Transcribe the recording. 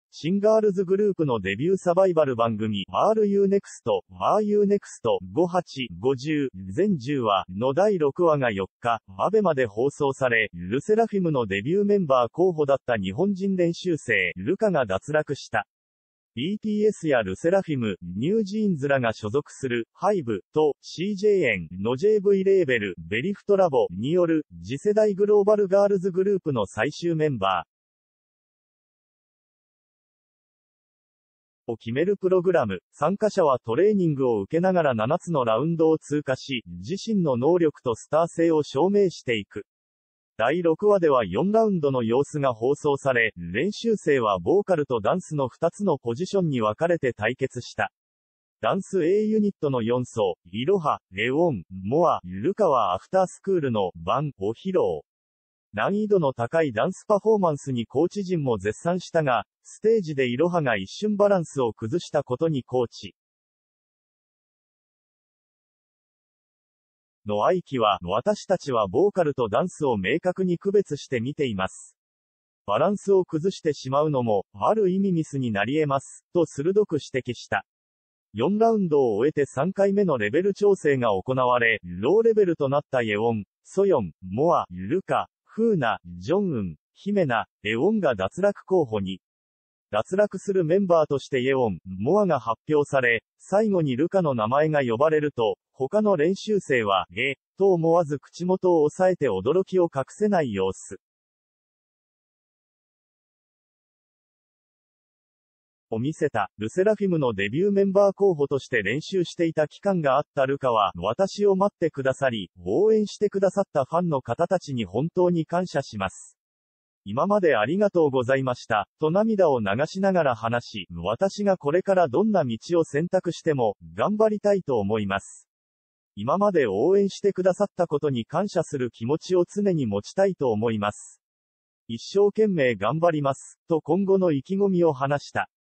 シンガールズグループのデビューサバイバル番組、Are You Next? Are You Next? 58、50、全10話の第6話が4日、アベマで放送され、ルセラフィムのデビューメンバー候補だった日本人練習生、ルカが脱落した。BTS やルセラフィム、ニュージーンズらが所属する、HYBE と CJN の JV レーベル、ベリフトラボによる、次世代グローバルガールズグループの最終メンバーを決めるプログラム。参加者はトレーニングを受けながら7つのラウンドを通過し、自身の能力とスター性を証明していく。第6話では4ラウンドの様子が放送され、練習生はボーカルとダンスの2つのポジションに分かれて対決した。ダンス A ユニットの4層、イロハ、レオン、モア、ルカはアフタースクールの版を披露。難易度の高いダンスパフォーマンスにコーチ陣も絶賛したが、ステージでイロハが一瞬バランスを崩したことにコーチの愛機は、私たちはボーカルとダンスを明確に区別して見ています。バランスを崩してしまうのも、ある意味ミスになり得ます、と鋭く指摘した。4ラウンドを終えて3回目のレベル調整が行われ、ローレベルとなったイェウォン、ソヨン、モア、ルカ、フーナ、ジョンウン、ヒメナ、エウォンが脱落候補に。脱落するメンバーとしてイェウォン、モアが発表され、最後にルカの名前が呼ばれると、他の練習生は、と思わず口元を押さえて驚きを隠せない様子。を見せた。ルセラフィムのデビューメンバー候補として練習していた期間があったルカは、私を待ってくださり、応援してくださったファンの方たちに本当に感謝します。今までありがとうございました、と涙を流しながら話し、私がこれからどんな道を選択しても、頑張りたいと思います。今まで応援してくださったことに感謝する気持ちを常に持ちたいと思います。一生懸命頑張ります、と今後の意気込みを話した。